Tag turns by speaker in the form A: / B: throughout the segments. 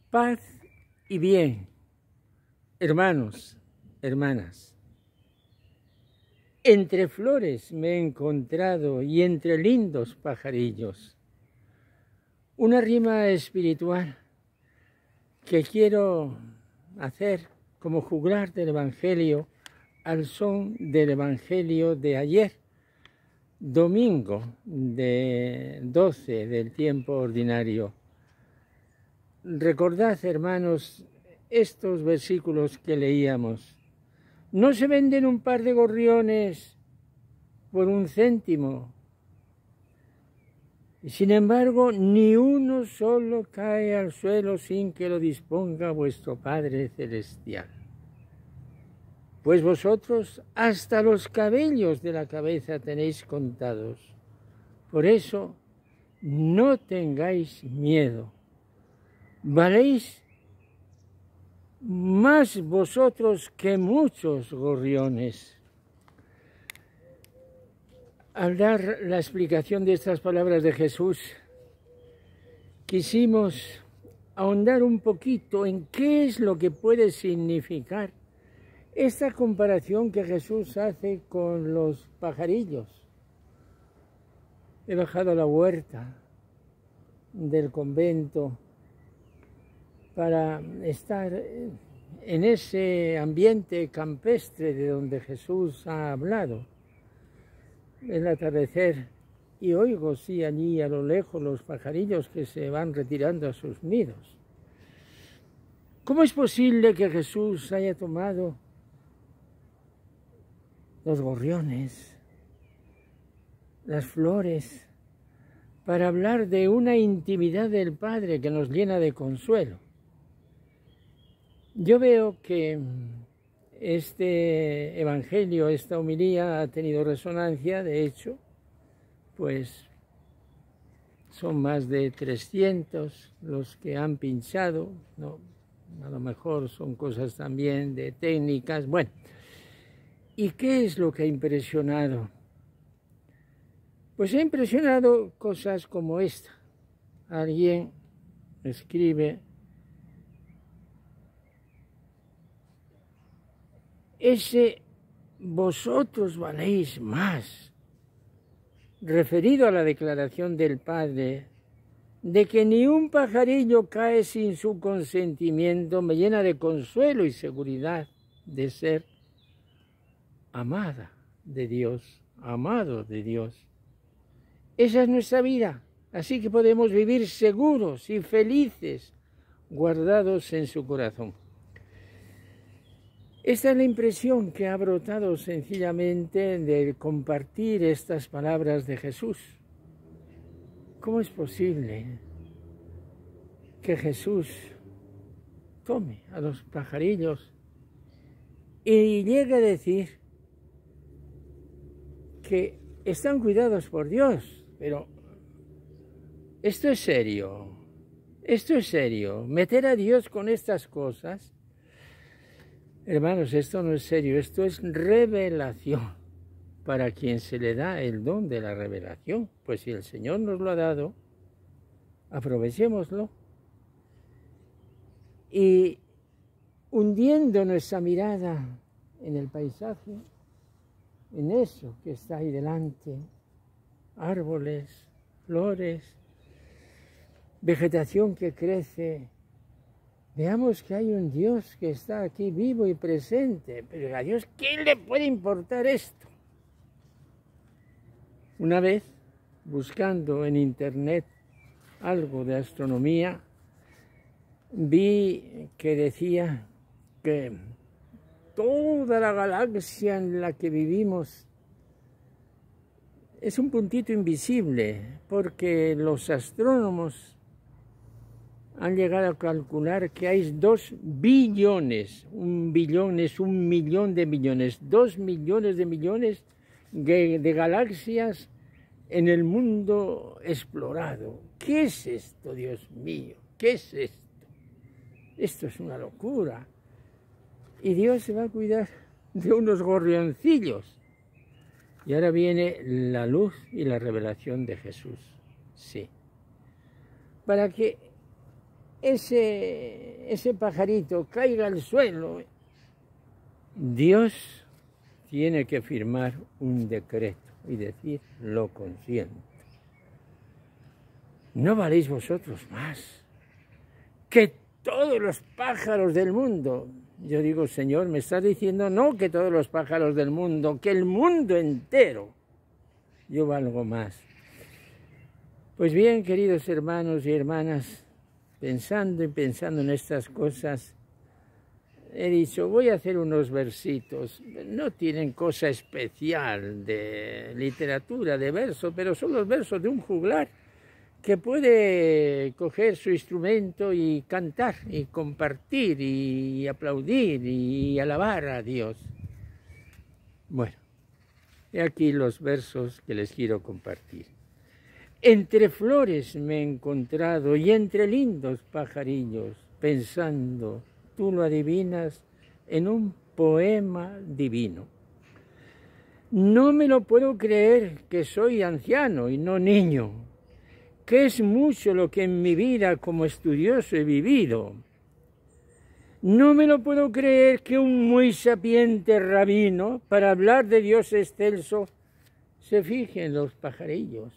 A: Paz y bien, hermanos, hermanas. Entre flores me he encontrado y entre lindos pajarillos. Una rima espiritual que quiero hacer como juglar del Evangelio al son del Evangelio de ayer, domingo de 12 del tiempo ordinario. Recordad, hermanos, estos versículos que leíamos. No se venden un par de gorriones por 1 céntimo. Y sin embargo, ni uno solo cae al suelo sin que lo disponga vuestro Padre Celestial. Pues vosotros hasta los cabellos de la cabeza tenéis contados. Por eso, no tengáis miedo. Valéis más vosotros que muchos gorriones. Al dar la explicación de estas palabras de Jesús, quisimos ahondar un poquito en qué es lo que puede significar esta comparación que Jesús hace con los pajarillos. He bajado a la huerta del convento para estar en ese ambiente campestre de donde Jesús ha hablado. El atardecer, y oigo, sí, allí a lo lejos los pajarillos que se van retirando a sus nidos. ¿Cómo es posible que Jesús haya tomado los gorriones, las flores, para hablar de una intimidad del Padre que nos llena de consuelo? Yo veo que este evangelio, esta homilía ha tenido resonancia. De hecho, pues son más de 300 los que han pinchado, ¿no? A lo mejor son cosas también de técnicas. Bueno, ¿y qué es lo que ha impresionado? Pues ha impresionado cosas como esta. Alguien escribe: ese vosotros valéis más, referido a la declaración del Padre de que ni un pajarillo cae sin su consentimiento, me llena de consuelo y seguridad de ser amada de Dios, amado de Dios. Esa es nuestra vida, así que podemos vivir seguros y felices, guardados en su corazón. Esta es la impresión que ha brotado sencillamente de compartir estas palabras de Jesús. ¿Cómo es posible que Jesús tome a los pajarillos y llegue a decir que están cuidados por Dios? Pero esto es serio, meter a Dios con estas cosas. Hermanos, esto no es serio, esto es revelación para quien se le da el don de la revelación. Pues si el Señor nos lo ha dado, aprovechémoslo. Y hundiendo nuestra mirada en el paisaje, en eso que está ahí delante, árboles, flores, vegetación que crece, veamos que hay un Dios que está aquí vivo y presente. Pero a Dios, ¿qué le puede importar esto? Una vez, buscando en internet algo de astronomía, vi que decía que toda la galaxia en la que vivimos es un puntito invisible, porque los astrónomos han llegado a calcular que hay 2 billones, 1 billón es 1 millón de millones, 2 millones de millones de galaxias en el mundo explorado. ¿Qué es esto, Dios mío? ¿Qué es esto? Esto es una locura. Y Dios se va a cuidar de unos gorrioncillos. Y ahora viene la luz y la revelación de Jesús. Sí. Para que ese pajarito caiga al suelo, Dios tiene que firmar un decreto y decir, lo consiento. ¿No valéis vosotros más que todos los pájaros del mundo? Yo digo, Señor, me estás diciendo no que todos los pájaros del mundo, que el mundo entero. Yo valgo más. Pues bien, queridos hermanos y hermanas, pensando en estas cosas, he dicho, voy a hacer unos versitos. No tienen cosa especial de literatura, de verso, pero son los versos de un juglar que puede coger su instrumento y cantar, y compartir, y aplaudir, y alabar a Dios. Bueno, he aquí los versos que les quiero compartir. Entre flores me he encontrado y entre lindos pajarillos, pensando, tú lo adivinas, en un poema divino. No me lo puedo creer que soy anciano y no niño, que es mucho lo que en mi vida como estudioso he vivido. No me lo puedo creer que un muy sapiente rabino, para hablar de Dios excelso, se fije en los pajarillos.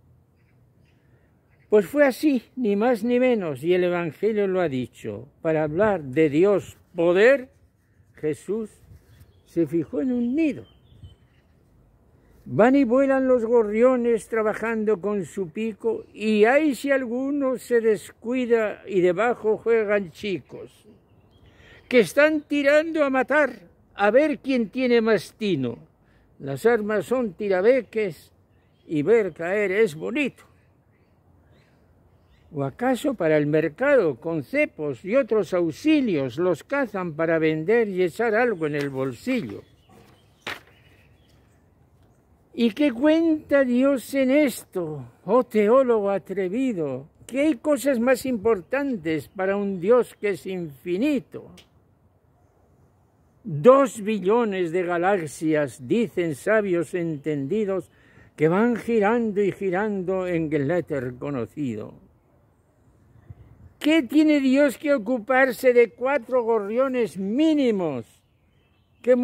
A: Pues fue así, ni más ni menos, y el Evangelio lo ha dicho. Para hablar de Dios poder, Jesús se fijó en un nido. Van y vuelan los gorriones trabajando con su pico, y hay si alguno se descuida y debajo juegan chicos, que están tirando a matar, a ver quién tiene más tino. Las armas son tirabeques y ver caer es bonito. ¿O acaso para el mercado, con cepos y otros auxilios, los cazan para vender y echar algo en el bolsillo? ¿Y qué cuenta Dios en esto, oh teólogo atrevido? Que hay cosas más importantes para un Dios que es infinito. 2 billones de galaxias, dicen sabios entendidos, que van girando y girando en el éter conocido. ¿Qué tiene Dios que ocuparse de 4 gorriones mínimos que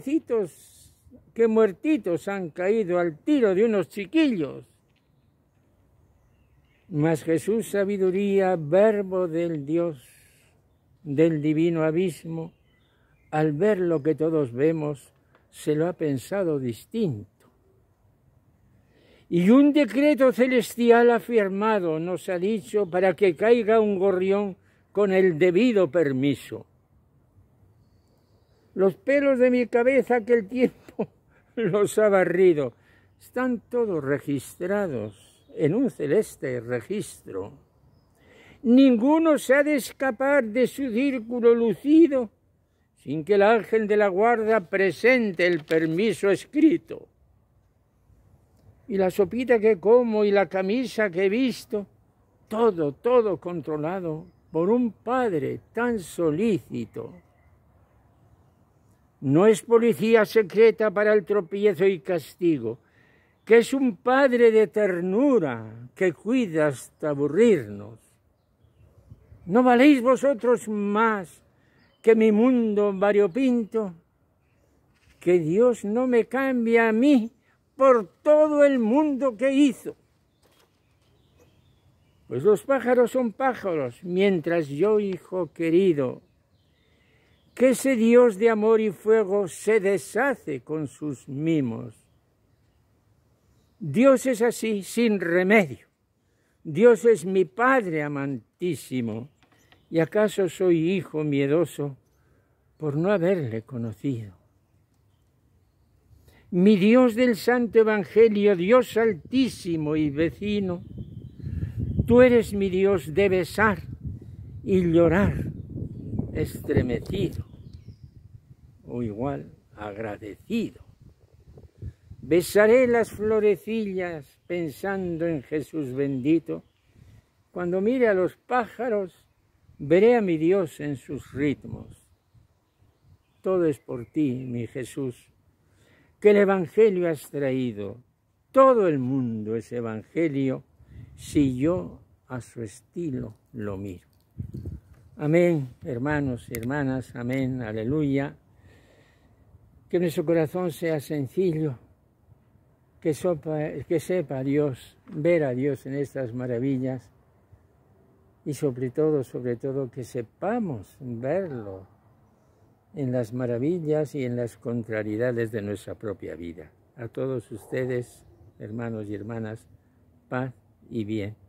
A: muertitos han caído al tiro de unos chiquillos? Mas Jesús, sabiduría, verbo del Dios, del divino abismo, al ver lo que todos vemos, se lo ha pensado distinto. Y un decreto celestial ha firmado, nos ha dicho, para que caiga un gorrión con el debido permiso. Los pelos de mi cabeza que el tiempo los ha barrido, están todos registrados en un celeste registro. Ninguno se ha de escapar de su círculo lucido sin que el ángel de la guarda presente el permiso escrito. Y la sopita que como y la camisa que he visto, todo controlado por un padre tan solícito. No es policía secreta para el tropiezo y castigo, que es un padre de ternura que cuida hasta aburrirnos. ¿No valéis vosotros más que mi mundo variopinto? Que Dios no me cambia a mí por todo el mundo que hizo. Pues los pájaros son pájaros, mientras yo, hijo querido, que ese Dios de amor y fuego se deshace con sus mimos. Dios es así, sin remedio. Dios es mi Padre amantísimo. ¿Y acaso soy hijo miedoso por no haberle conocido? Mi Dios del Santo Evangelio, Dios altísimo y vecino, tú eres mi Dios de besar y llorar estremecido, o igual agradecido. Besaré las florecillas pensando en Jesús bendito. Cuando mire a los pájaros, veré a mi Dios en sus ritmos. Todo es por ti, mi Jesús, que el Evangelio has traído. Todo el mundo es Evangelio si yo a su estilo lo miro. Amén, hermanos y hermanas, amén, aleluya. Que nuestro corazón sea sencillo, que sepa Dios, ver a Dios en estas maravillas y sobre todo, que sepamos verlo en las maravillas y en las contrariedades de nuestra propia vida. A todos ustedes, hermanos y hermanas, paz y bien.